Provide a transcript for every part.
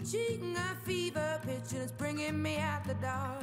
reaching a fever pitch and it's bringing me out the dark.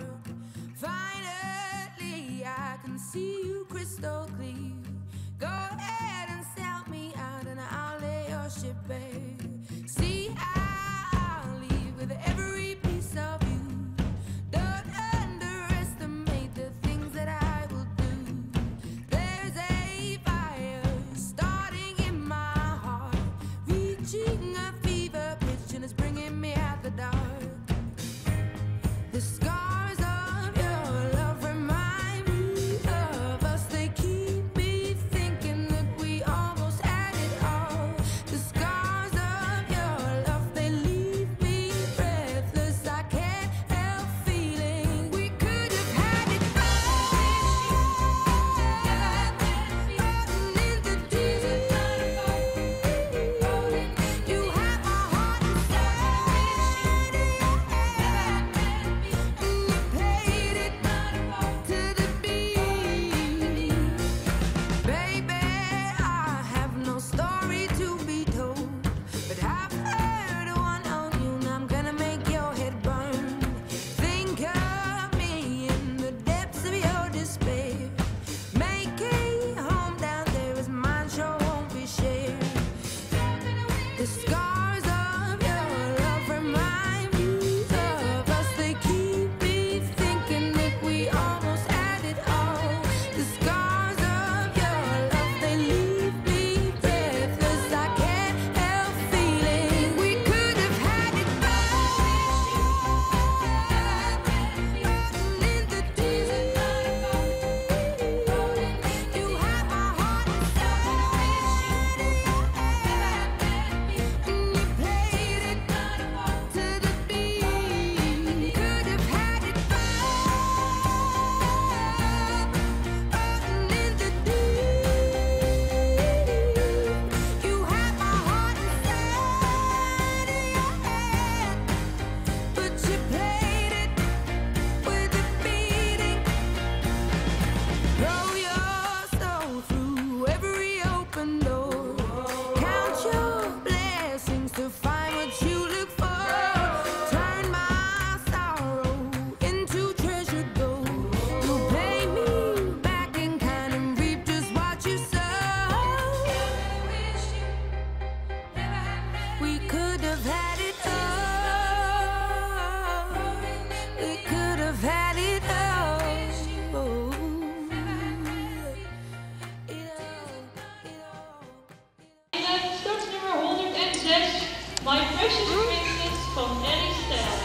Finally, I can see you crystal clear. Go ahead and sell me out and I'll lay your ship bare. See, I'll leave with every piece of you. Don't underestimate the things that I will do. There's a fire starting in my heart, reaching a fever pitch and it's bringing me out the dark. The scars of your love remind me of us. They keep me thinking that we almost had it all. The scars of your love, they leave me breathless. I can't help feeling we could have had it all. In the deep, you have my heart inside, and you played it to the beat. Baby, I have no story to be told, but I've heard one on you and I'm gonna make your head burn. Think of me in the depths of your despair. Make a home down there as mine sure won't be shared. The scars of your love remind me of us. They keep me thinking that we almost had it all. The scars of your love, they leave me breathless. I can't help feeling we could have had it all. In the deep, you have my heart inside, and you played it to the beat. Could have had it all. In the deep, you have my heart inside of your head, but you played it with a beating. Throw your soul through every open door. Count your blessings to find what you look for. Turn my sorrow into treasured gold. You pay me back in kind and reap just what you sow. We could have had it all. We could have had it all. Startnummer 106, My Precious Princess van Ellie Stijl.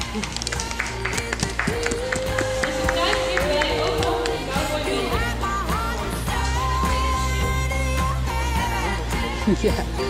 Dus een tijd hierbij ook nog een cowboy binnen. Yeah.